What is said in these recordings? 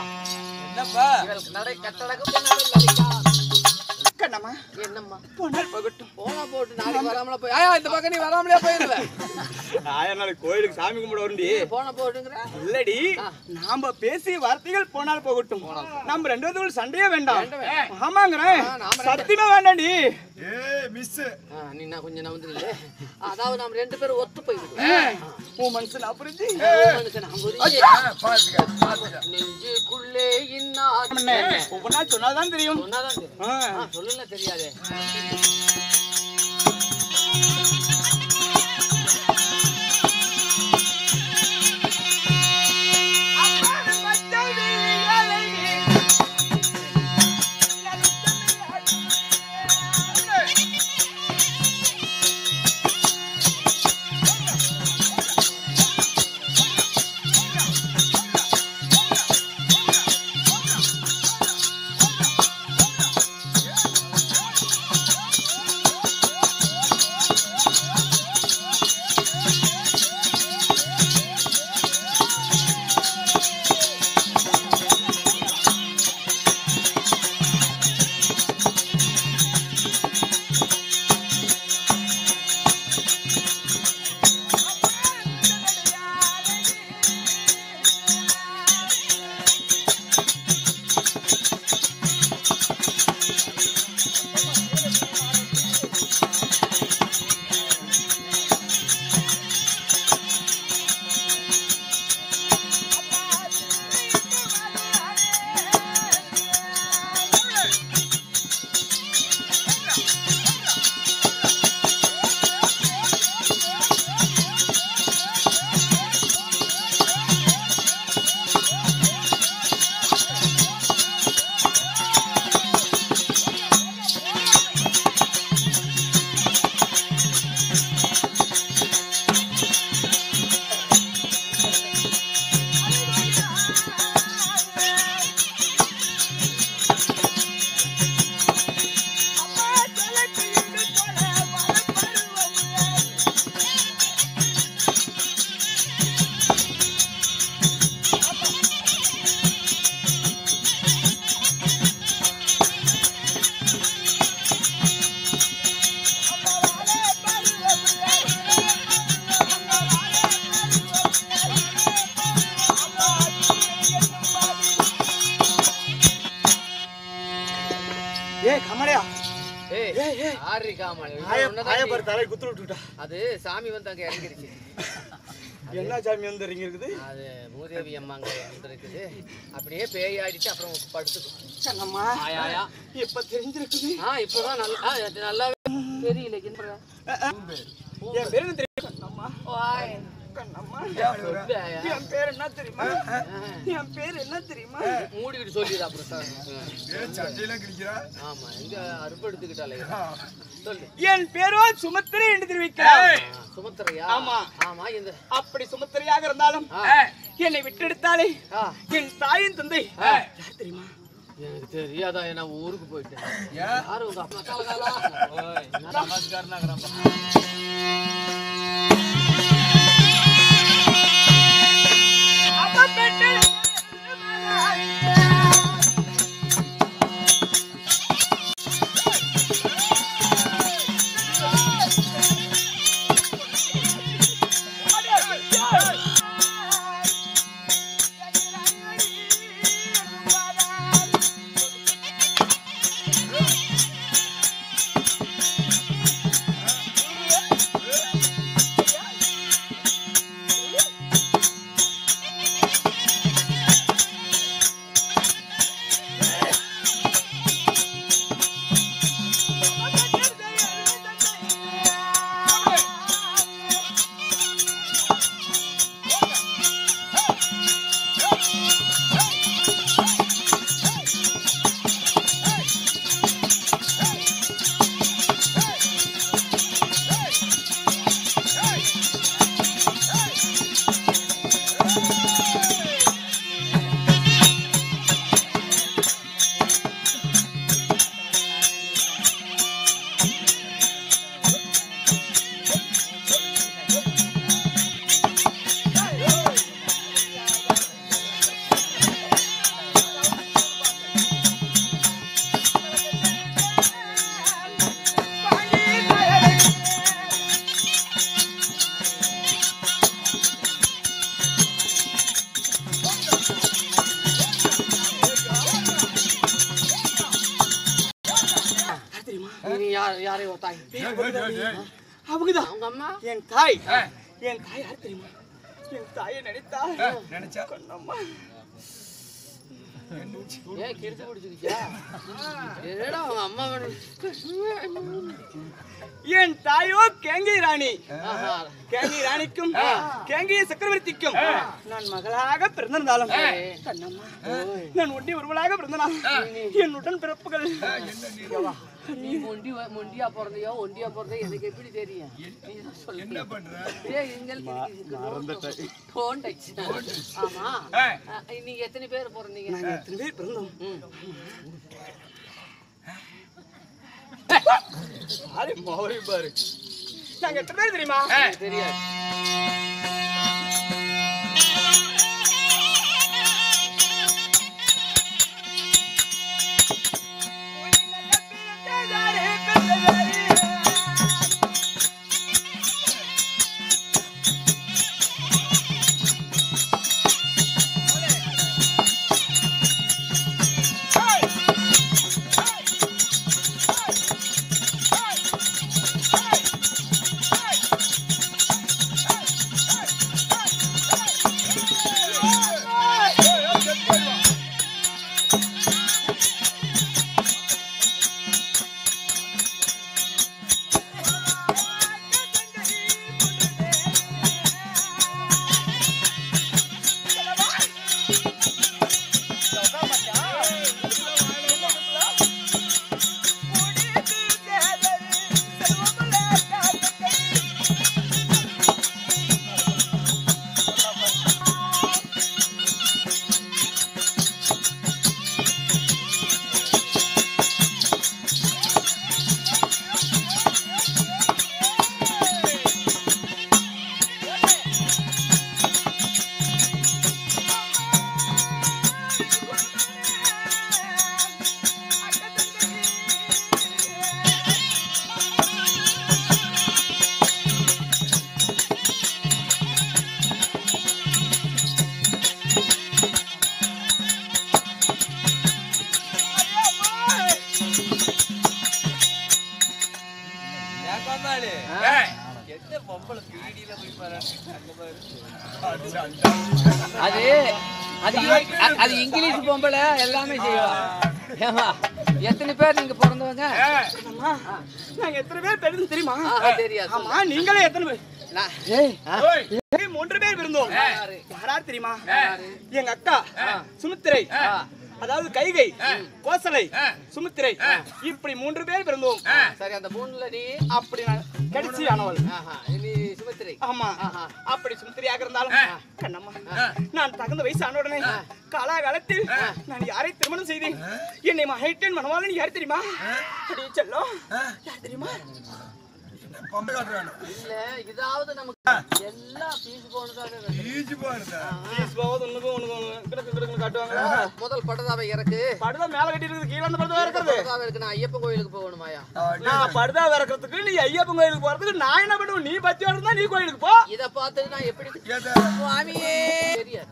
என்னப்பா நடை கட்டடக்கு போனாலும் லலிதா கண்ணம்மா என்னம்மா போனால் போகட்டும். போனா போட்டு நாளைக்கு வராமல போய் ஆயா இந்த பக்கம் நீ வராமலே போயிருவ நாளைக்கு கோயிலுக்கு சாமி கும்பிட வருண்டி. போன போட்டுங்கற இல்லடி நாம பேசிய வார்த்தைகள் போனால் போகட்டும். நம்ம ரெண்டு பேரும் சண்டையே வேண்டாம். ஆமாங்கறேன். சத்தியமா வேண்டாம்டி. மிஸ் நீ நான் கொஞ்சம் நவுந்துல அதாவது நாம ரெண்டு பேரும் ஒத்து போயிடுவோம். உன் மனசு நான் புரிஞ்சு மனுஷன் நான் புரிஞ்சு நெஞ்சுக்குள்ளே இன்னா ஒவ்வொன்னா சொன்னாதான் தெரியும். சொன்னாதான் தெரியும். சொல்லல தெரியாதே. அது சாமி வந்து அங்க இறங்கிருச்சு. என்ன சாமி வந்து இறங்கிருக்குது? அது பூதேவி அம்மாங்க வந்து இருக்குது. அப்படியே பேய் ஆடிச்சு அப்புறம் படுத்துக்கும். ஆயா இப்ப தெரிஞ்சிருக்குது. இப்பதான் நல்லா தெரியல. என் பேரு தெரியும். என் பேர் என்ன தெரியுமா? என் பேர் என்ன தெரியுமா? மூடிக்கிட்டு சொல்லிடு அப்புறம். ஆமா எங்க அறுப்படுத்துக்கிட்டாலே சொல்லு. என் பேரோ சுமத்திரை என்று தெரிவிக்கிறார். சுமத்திரையா? ஆமா ஆமா. இந்த அப்படி சுமத்திரையாக இருந்தாலும் என்னை விட்டெடுத்தாலே என் தாயின் தந்தை யார் தெரியுமா? எனக்கு தெரியாதா? நான் ஊருக்கு போயிட்டேன். யாரு உங்க அப்பா? யாரையும் தாய் அவங்கதான் அவங்க அம்மா என் தாய் யார் தெரியுமா? என் தாயை நினைச்சா கண்ணம்மா. ஏன் கிழிச்சு பிடிச்சிருக்கியா? என்னடா அவங்க அம்மா என் தாயோ கேங்கை ராணி. கேங்கை ராணிக்கும் கேங்கை சக்கரவர்த்திக்கும் நான் மகளாக பிறந்திருந்தாலும் கண்ணம்மா, நான் ஒண்டி ஒருவளாக பிறந்தனால் என்னுடன் பிறப்புகள். நீ மொண்டியா பிறந்தையோ ஒண்டியா பிறந்தையோ எனக்கு எப்படி தெரியும்? ஆமா, நீங்க எத்தனை பேர் பிறந்தீங்க? எத்தனை பேர் பிறந்தோம்? பாரு, நாங்க எத்தனை பேர் தெரியுமா? தெரியாது. அது இங்கிலீஷ் பொம்பளை எல்லாமே செய்வா. எத்தனை பேர் நீங்க பிறந்தவங்க? நாங்க எத்தனை பேர் பிறந்தோம் தெரியுமா? தெரியாது. ஆமா, நீங்களே எத்தனை பேர்? 3 பேர் பிறந்தோம். யாரார் தெரியுமா? எங்க அக்கா சுமித்திரை, அதாவது கைகை, கோசலை, சுமித்திரை, இப்படி 3 பேர் பிறந்தோம். சரி, அந்த 3ல நீ அப்படி கடிச்சி ஆனவள். நீ சுமித்திரை. ஆமா, அப்படி சுமித்திரையாக இருந்தாலும் கண்ணம்மா, நான் தகுந்த வயசு ஆன உடனே காலாகாலத்தில் நான் யாரை திருமணம் செய்தேன்? என்னை மகைட்டேன் மணவாளன் யார் தெரியுமா? செல்லம் யார் தெரியுமா? இல்ல, இதாவது நமக்கு எல்லாம் பீஸ் காட்டுவாங்க. முதல் படுதாவை இறக்கு. படுதா மேல கட்டி இருக்குது, கீழே அந்த படுதா இறக்குறது. இருக்கு, நான் ஐயப்பன் கோயிலுக்கு போகணுமாயா? நான் படுதா இறக்குறதுக்கு நீ ஐயப்பன் கோயிலுக்கு போறதுக்கு நான் என்ன பண்ணுவேன்? நீ பத்தி இருந்தா நீ கோயிலுக்கு போ. இத பார்த்து நான் எப்படி சுவாமியே தெரியாது.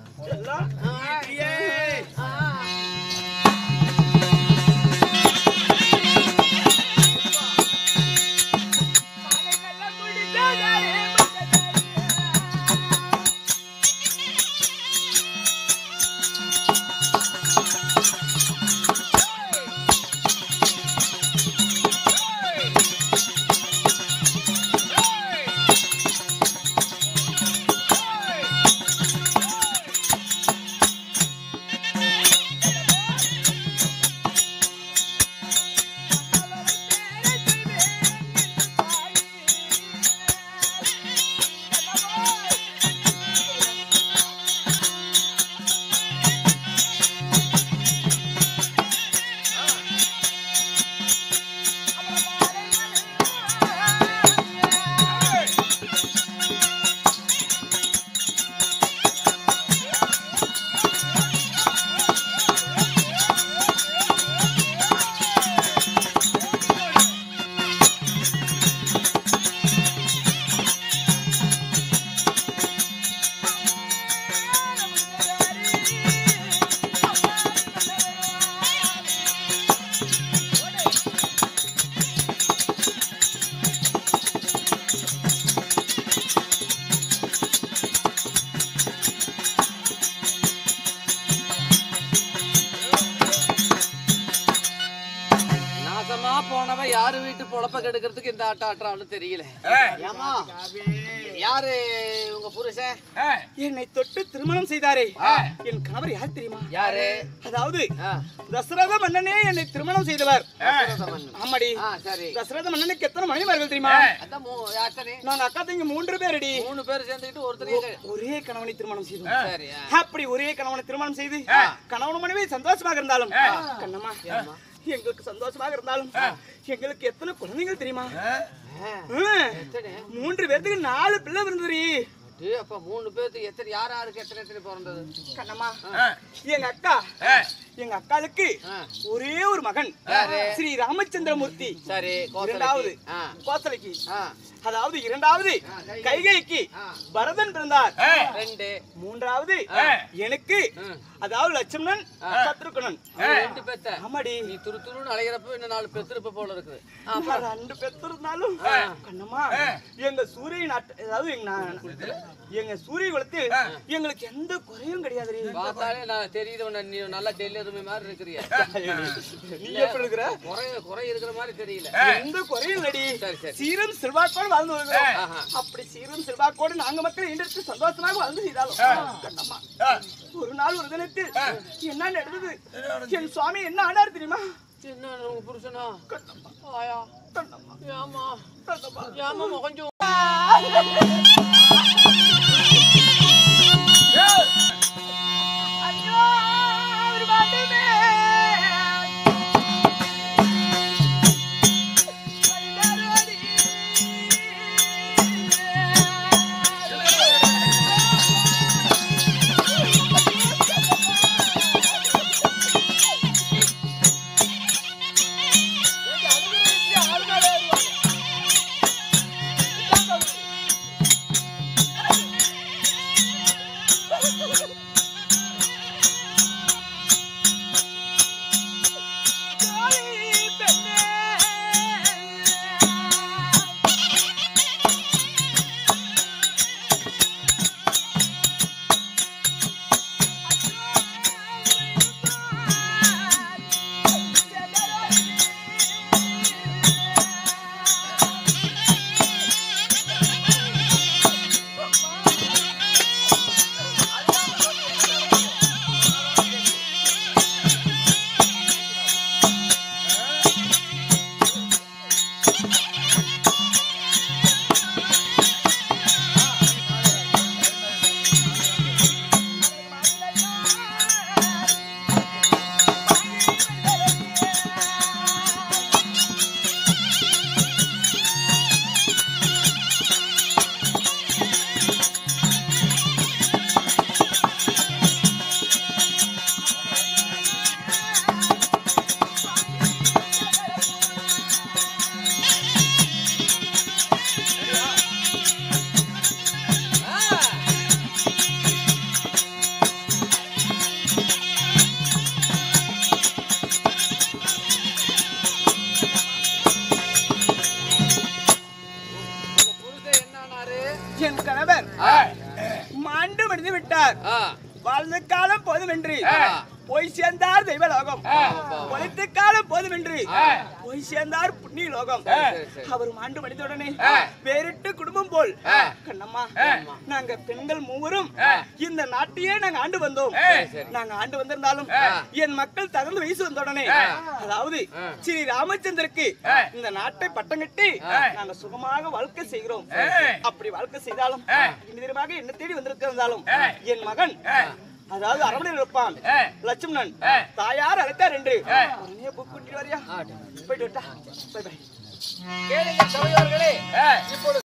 யாரு வீட்டு பொழப்ப கெடுக்கிறதுக்கு இந்த ஆட்டம் ஆட்டுறான்னு தெரியல. ஏமா யாரு உங்க புருஷன்? என்னை தொட்டு திருமணம் செய்தாரே என் கணவர் யார் தெரியுமா? யாரு? அதாவது தசரத மன்னனே என்னை திருமணம் செய்தவர். ஆமாடி. சரி. தசரத மன்னனுக்கு எத்தனை மனைவிமார்கள் தெரியுமா? அதான் நாங்க அக்கா தங்கி 3 பேரடி. 3 பேர் சேர்ந்துக்கிட்டு ஒருத்தரே ஒரே கணவனை திருமணம் செய்தோம். சரி. அப்படி ஒரே கணவனை திருமணம் செய்து கணவன் மனைவி சந்தோஷமாக இருந்தாலும் கண்ணம்மா எங்களுக்கு சந்தோஷமாக இருந்தாலும் எங்களுக்கு எத்தனை குழந்தைகள் தெரியுமா? 3 பேருக்கு 4 பிள்ளை இருந்தது. அப்ப 3 பேருக்கு எத்தனை யாருக்கு எத்தனை பிறந்தது? கண்ணம்மா எங்க அக்காளுக்கு ஒரே ஒரு மகன் ஸ்ரீ ராமச்சந்திரமூர்த்தி. சரி. இரண்டாவது கோசலைக்கு, அதாவது இரண்டாவது கைகைக்கு பரதன் பிறந்தார். மூன்றாவது எனக்கு, அதாவது லட்சுமணன் சத்ருகனன். 2 பேத்த. ஆமாடி. நீ துருத்துருன்னு அலையறப்ப இன்னும் 4 பெத்திருப்ப போல இருக்குது. 2 பெத்து இருந்தாலும் கண்ணம்மா எங்க சூரிய நாட்டு, அதாவது எங்க சூரிய குலத்தில் எங்களுக்கு எந்த குறையும் கிடையாது. பார்த்தாலே நான் தெரியுது நீ நல்லா டெல்லியருமே மாதிரி இருக்கிறியா? நீ எப்படி இருக்கிற? குறை இருக்கிற மாதிரி தெரியல. எந்த குறையும் இல்லடி. சீரும் செல்வாக்கோடு வாழ்ந்து வருகிறோம். அப்படி சீரும் செல்வாக்கோடு நாங்க மக்கள் இன்றைக்கு சந்தோஷமாக வாழ்ந்து செய்தாலும் கண்ணம்மா ஒரு நாள் ஒரு தினத்தில் என்ன நடந்தது? என் சுவாமி என்ன ஆனார் தெரியுமா? என்ன உங்க புருஷனா? கண்ணம்மா ஆயா கண்ணம்மா ஏமா கண்ணம்மா ஏமா கொஞ்சம் என் கணவர் மாண்டு மடிந்து விட்டார். வாழ்ந்த காலம் போதுமென்று போய் சேர்ந்தார் தெய்வலோகம். பொழைத்த காலம் போதுமென்று போய் சேர்ந்தார் புண்ணிய லோகம். அவர் மாண்டு மடிந்தவுடனே பேரிட்டு குடும்பம் போல் கண்ணம்மா நாங்க பெண்கள் 3 இந்த நாட்டையே நாங்க ஆண்டு வந்தோம். நாங்க ஆண்டு வந்திருந்தாலும் என் மக்கள் தகுந்த வயசு வந்தவுடனே, அதாவது ஸ்ரீ ராமச்சந்திரருக்கு இந்த நாட்டை பட்டம் கட்டி நாங்க சுகமாக வாழ்க்கை செய்கிறோம். அப்படி வாழ்க்கை செய்தாலும் இனிதரமாக என்ன தேடி வந்திருந்தாலும் என் மகன், அதாவது அரவணையில் இருப்பான் லட்சுமணன், தாயார் அழைத்தார் என்று கூட்டிட்டு வரியா? போயிட்டு விட்டா. Bye bye. கேளுங்க சகோதரர்களே, இப்பொழுது